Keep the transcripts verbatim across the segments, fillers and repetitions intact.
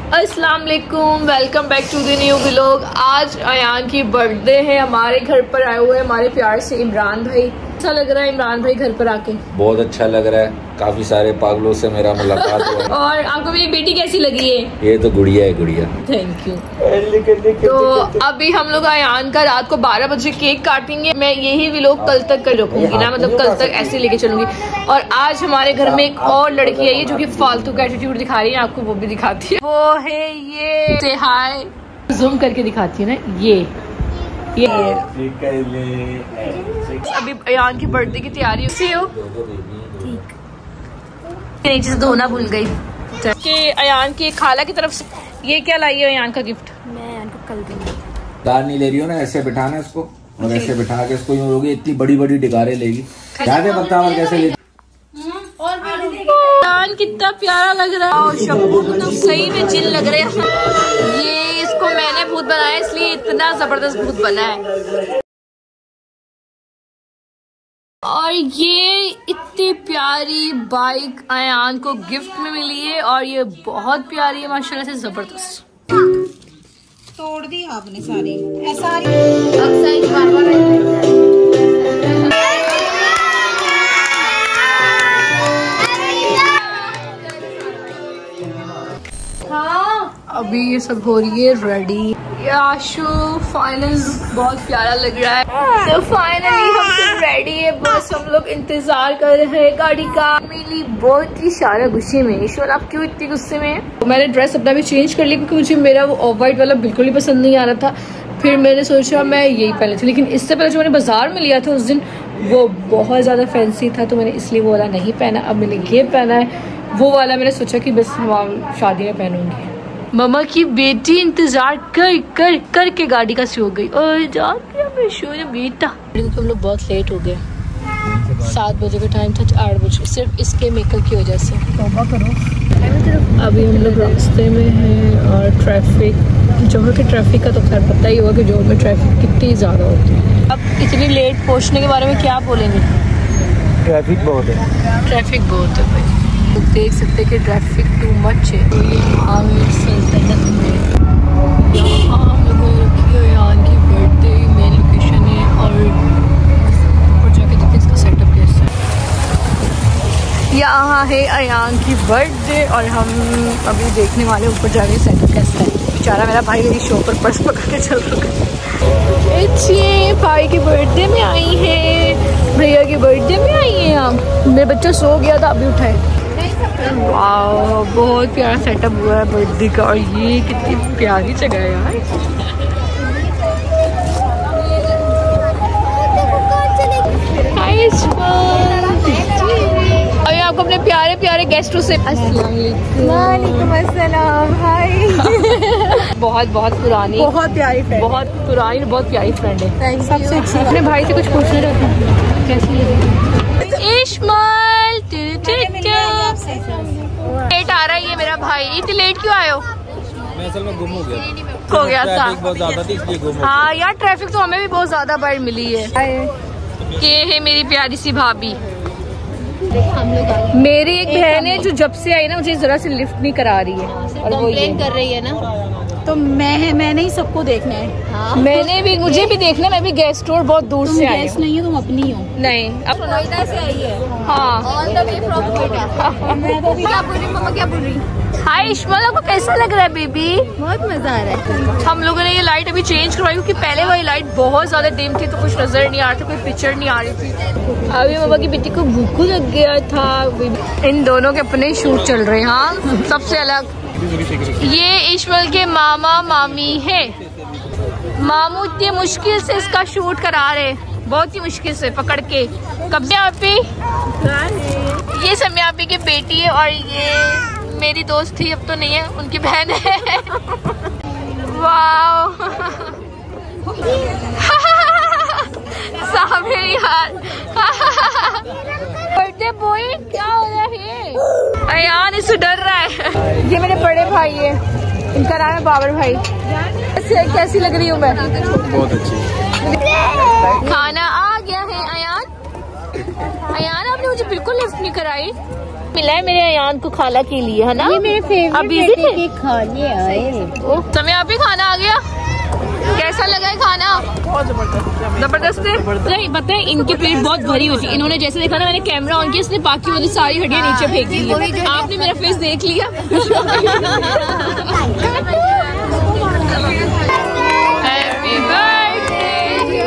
अस्सलाम वालेकुम, welcome back to the new vlog. आज अयान की बर्थडे है। हमारे घर पर आए हुए हैं हमारे प्यार से इमरान भाई। अच्छा लग रहा है इमरान भाई घर पर आके? बहुत अच्छा लग रहा है। काफी सारे पागलों से मेरा मुलाकात हुआ है। और आपको मेरी बेटी कैसी लगी है? ये तो गुड़िया है, गुड़िया। Thank you. तो अभी हम लोग अयान का रात को बारह बजे केक काटेंगे। मैं यही व्लॉग कल तक कर रखूंगी ना, मतलब कल तक ऐसे लेके चलूंगी। और आज हमारे घर में एक और लड़की आई है जो कि फालतू का एटीट्यूड दिखा रही है, आपको वो भी दिखाती है। वो है ये, से हाय जूम करके दिखाती है ना, ये ये अभी अयान की बर्थडे की तैयारी सी हो। ठीक, नीचे से धोना भूल गई कि अयान की खाला की तरफ से ये क्या लाई है अयान का गिफ्ट? मैं अयान को कल दूंगी। दार नहीं ले रही हो ना, ऐसे बिठाना इसको और ऐसे बिठा के इसको यूं लोगे, इतनी बड़ी बड़ी डिगारे लेगी। याद है बता कैसे ले? अयान कितना प्यारा लग रहा है, शब्बू सही में जिन लग रहे हैं। ये इसको मैंने भूत बनाया, इसलिए इतना जबरदस्त भूत बना है। और ये इतनी प्यारी बाइक अयान को गिफ्ट में मिली है और ये बहुत प्यारी है माशाल्लाह से, जबरदस्त। तोड़ दी आपने सारी, ऐसा बार बार अभी ये सब हो रही है रेडी। आशु फाइनल लुक बहुत प्यारा लग रहा है। तो फाइनली हम सब रेडी है, बस हम लोग इंतजार कर रहे हैं गाड़ी का। मिली बहुत ही सारा गुस्से में। ईश्वर आप क्यों इतनी गुस्से में? तो मैंने ड्रेस अपना भी चेंज कर लिया क्योंकि मुझे मेरा वो ऑफ वाइट वाला बिल्कुल ही पसंद नहीं आ रहा था। फिर मैंने सोचा मैं यही पहन लेती, लेकिन इससे पहले जो मैंने बाजार में लिया था उस दिन वो बहुत ज़्यादा फैंसी था, तो मैंने इसलिए वो वाला नहीं पहना। अब मैंने ये पहना है, वो वाला मैंने सोचा कि बस हम शादी में पहनूंगी। मम्मा की बेटी इंतजार कर कर कर के गाड़ी का सो गई और जाके हमें सो बेटा। हम लोग बहुत लेट हो गए, सात बजे का टाइम था, आठ बजे, सिर्फ इसके मेकअप की वजह से। तौबा करो। अभी हम लोग रास्ते में हैं और ट्रैफिक, जोहर के ट्रैफिक का तो खैर पता ही होगा कि जोहर में ट्रैफिक कितनी ज़्यादा होती है। अब इतनी लेट पहुँचने के बारे में क्या बोलेंगे? ट्रैफिक बहुत है, ट्रैफिक बहुत है भाई। तो देख सकते हैं कि ट्रैफिक टू मच है। तो ये आमिर सल्तनत में यहाँ हम लोगों ने रखी है अयान की बर्थडे, मेन लोकेशन है। और ऊपर जाके देखते इसका सेटअप कैसा है। यहाँ है अयान की बर्थडे और हम अभी देखने वाले ऊपर जाके सेटअप कैसा है। बेचारा मेरा भाई मेरी शो पर पर्स पकड़ के चल रहा है। ये भाई की बर्थडे में आई है, भैया की बर्थडे में आई है। आप, मेरा बच्चा सो गया था, अभी उठाए। वाह, बहुत प्यारा सेटअप हुआ है बर्थडे का। और ये कितनी प्यारी जगह है यार। अभी आपको अपने प्यारे प्यारे गेस्टों से वालेकुम अस्सलाम, हाय। बहुत बहुत पुरानी, बहुत प्यारी फ्रेंड, बहुत पुरानी बहुत प्यारी फ्रेंड है। सबसे अच्छी। अपने भाई से कुछ पूछना चाहती हूँ, कैसी है इश्माल? लेट आ रहा है ये मेरा भाई। इतनी लेट क्यों आए हो? मैं असल में गुम हो गया हो गया था बहुत ज्यादा थी, इसलिए गुम हो गया। हाँ यार, ट्रैफिक तो हमें भी बहुत ज्यादा बार मिली है। ये है मेरी प्यारी सी भाभी। मेरी एक बहन है जो जब से आई ना मुझे जरा से लिफ्ट नहीं करा रही है और वो ये कर रही है ना। तो मैं मैंने ही सबको देखना है। हाँ। मैंने भी, मुझे भी देखना। मैं भी गेस्ट स्टोर बहुत दूर से आई हूँ। नहीं हो, तुम अपनी हो। नहीं, अब नोएडा से आई है। हाँ, on the way from Noida. मैं तो क्या बोल रही, मम्मा क्या बोल रही? हाय इश्माल, आपको कैसा लग रहा है बेबी? बहुत मजा आ रहा है। हम लोगों ने ये लाइट अभी चेंज करवाई क्योंकि पहले वाली लाइट बहुत ज्यादा डिम थी, तो कुछ नजर नहीं आ रहा था, कोई पिक्चर नहीं आ रही थी। अभी मम्मा की बेटी को भूख लग गया था। इन दोनों के अपने शूट चल रहे हैं। हाँ, सबसे अलग ये इश्माल के मामा मामी है। मामू इतनी मुश्किल से इसका शूट करा रहे, बहुत ही मुश्किल से पकड़ के। कब से आप ही? ये सम्यापी की बेटी है और ये मेरी दोस्त थी, अब तो नहीं है, उनकी बहन है। वाह सामने यार। बर्थडे बॉय क्या हो रहा है? अयान इससे डर रहा है। ये मेरे बड़े भाई है, इनका नाम है बाबर भाई। कैसी लग रही हूँ मैं? बहुत अच्छी। खाना आ गया है अयान। अयान आपने मुझे बिल्कुल लिफ्ट नहीं कराई। मिला है मेरे अयान को खाला के लिए, है ना? ये मेरे फेवरेट आप बिजी थे? के खाने आए। समय आप ही खाना आ गया, कैसा लगा है खाना? बहुत जबरदस्त जबरदस्त है। नहीं पता है, इनकी प्लेट बहुत भरी होती है। इन्होंने जैसे देखा ना, मैंने कैमरा ऑन किया, इसने बाकी वाली सारी हड्डियां नीचे फेंक दी। आपने मेरा फेस देख लिया। Happy birthday.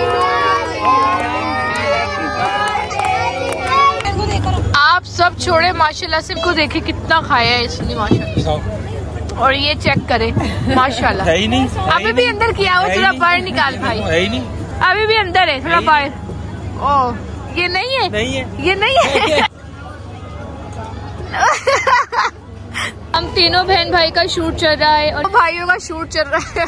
आप सब छोड़े, माशाल्लाह से को देखे कितना खाया है इसने माशाल्लाह। और ये चेक करे माशाल्लाह, है ही नहीं, अभी भी अंदर किया हो, थोड़ा बाहर निकाल भाई। है ही नहीं, अभी भी अंदर है, थोड़ा बाहर। ओ ये नहीं है, नहीं है, ये नहीं है। हम तीनों बहन भाई का शूट चल रहा है और भाइयों का शूट चल रहा है।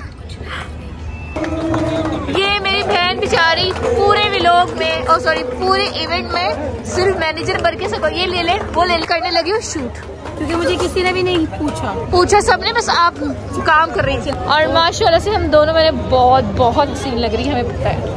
ये मेरी बहन बेचारी पूरे व्लॉग में, ओ सॉरी पूरे इवेंट में सिर्फ मैनेजर बन के सको, ये ले ले वो ले ले करने लगी हो शूट, क्योंकि मुझे किसी ने भी नहीं पूछा पूछा सबने, बस आप काम कर रही थी। और माशाल्लाह से हम दोनों, मैंने बहुत बहुत सीन लग रही है, हमें पता है।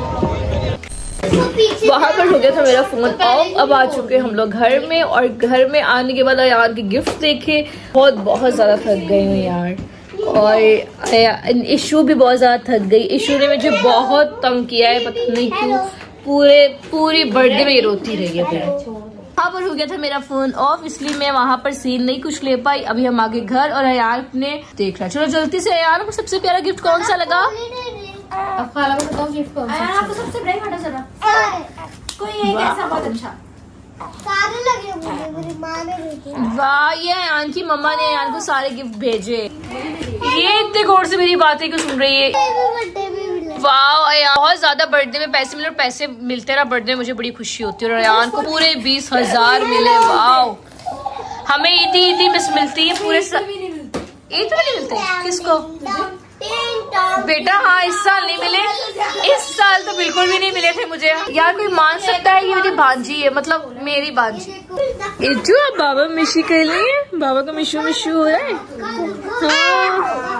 वहाँ पर हो गया था मेरा फोन ऑफ। अब आ चुके हम लोग घर में, और घर में आने के बाद यार के गिफ्ट देखे, बहुत बहुत ज्यादा थक गई हूँ यार। और इशू भी बहुत ज्यादा थक गई। इशू ने मुझे बहुत तंग किया है, पता नहीं क्यों, पूरे पूरी बर्थडे में ये रोती रही है। वहाँ पर हो गया था मेरा फोन ऑफ, इसलिए मैं वहाँ पर सीन नहीं कुछ ले पाई। अभी हम आगे घर, और अयान ने देख रहा। चलो जल्दी से, अयान को सबसे प्यारा गिफ्ट कौन सा लगा? अब खाला को बताओ गिफ्ट कौन सा? आपको सबसे ब्राइट हटा चला कोई एक ऐसा बहुत अच्छा सारे लगे मुझे, मेरी माँ ने भेजे। वाह, ये अयान की मम्मा ने अयान को सारे गिफ्ट भेजे। ये इतने गौर से मेरी बातें क्यों सुन रही है? वाह अयान, बहुत ज्यादा बर्थडे में पैसे मिले, और पैसे मिलते रहा बर्थडे में मुझे बड़ी खुशी होती है। और अयान को पूरे बीस हजार मिले। वाह, हमें ईदी ईदी मिस मिलती है पूरे साल। ईद में नहीं मिलते किसको बेटा? हाँ इस साल नहीं मिले, इस साल तो बिल्कुल भी नहीं मिले थे मुझे। यार कोई मान सकता है ये मेरी भांजी है, मतलब मेरी भांजी। इज्जू आप बाबा मिशी कह रही है, बाबा का मिशू मिशू हो रहा है। हाँ